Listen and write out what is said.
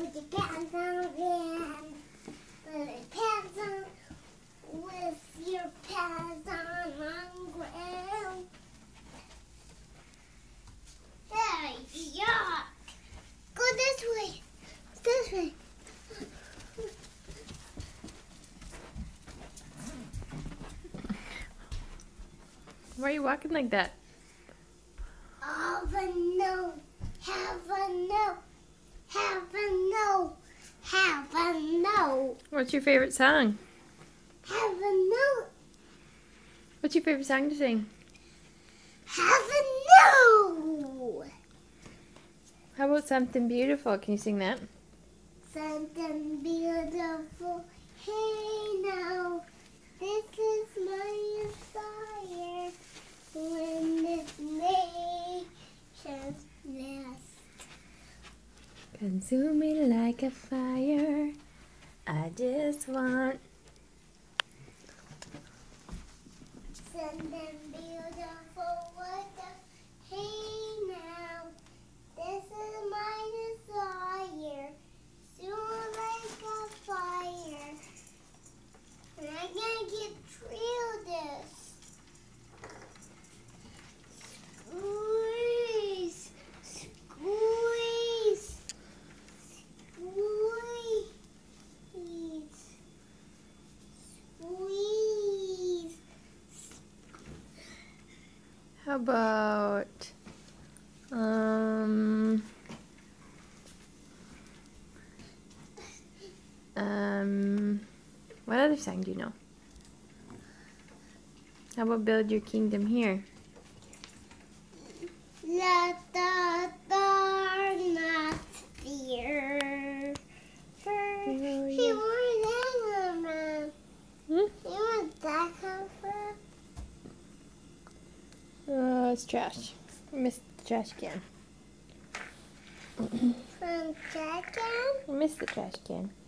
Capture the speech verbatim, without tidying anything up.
With your pants on again. With your pants on. With your pants on on ground. Hey, yuck! Go this way. This way. Why are you walking like that? Have a no. Have a no. Have a no. Have a no. What's your favorite song? Have a no. What's your favorite song to sing? Have a no. How about Something Beautiful? Can you sing that? Something beautiful. Hey now. This is my desire. When this nation's nest. Consume me like a fire. I just want Something beautiful with the hey now. This is my desire. Soon like a fire. And I can't get through this. Squeeze, squeeze, squeeze, squeeze. How about um um what other song do you know? How about Build Your Kingdom Here? Let the dark not fear. Oh, He yeah. wants that man. Hmm? He wants that come from. Oh, it's trash. I missed the trash can. From Jacken? I missed the trash can.